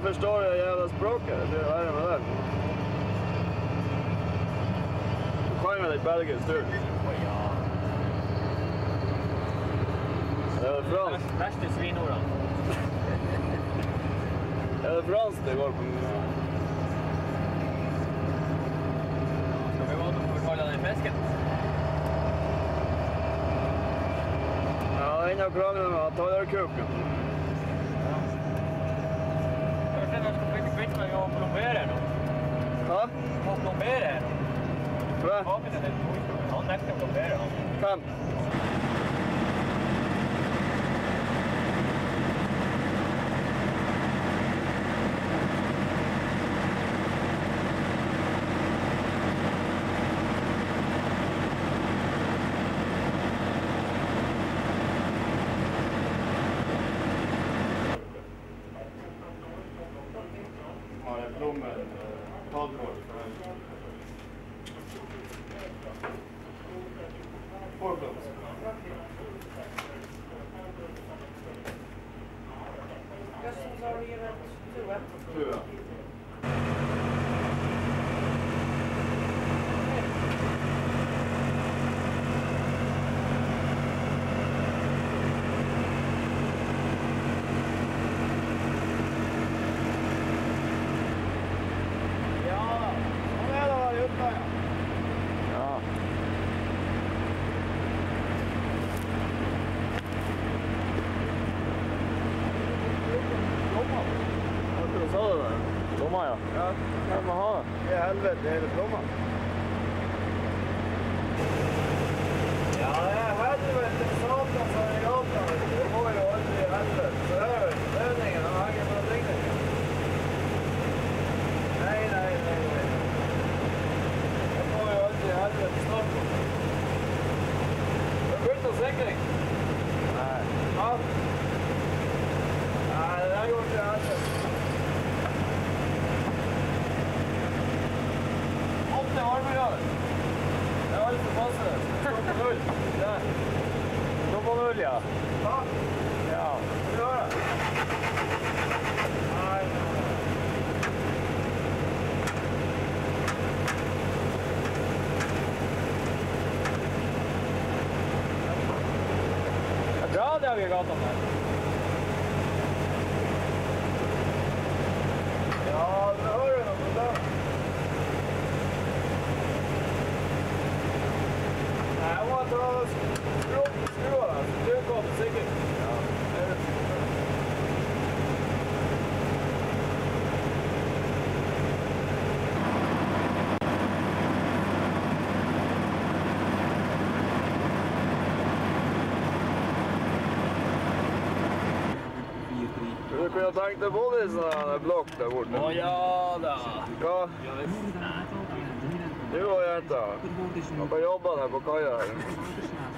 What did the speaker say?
forstår det jævla språket. Det er verre med det. Du kan jo litt belgisk tur. Ja. Er det fransk? Verste svinordene. Er det fransk det går på? Skal vi gå til å betale den fisken? Ja, enda krangler med tallerkuken. Kanskje jeg skal begynne med å plombere nå? Hva? Må plombere her. Hva? Han nekter å plombere han. Hvem? Har jeg plommen padmål for den? Forblomst. Resten så har du givet 20. 20. Plomma, ja. Ja. Hva må ha det? Det er helvete, hele plomma. Ja, det er helvete, satan, så er det gata. Det går jo aldri i helvete. Så det er jo ledningen, den henger på tingene. Nei. Det går jo aldri i helvete snart på. Det er fullt av sikring. Nei. Ja. Nei, det er gjort i helvete. 8 varmegrader. Det er alt for masse. Stå på 0. Der. Stå på 0, ja. Ja. Ja. Hva gjør det? Nei. Det er bra det har vi i gata med. Ja, det hører du noe på det. Jeg må ta skruer der, så du kommer sikkert. Ja. Du kunne tenkt deg både i sånn blokk der borte. Å ja da. Hva? Ja visst. Du og jenta. Man kan jobbe der på kaia her.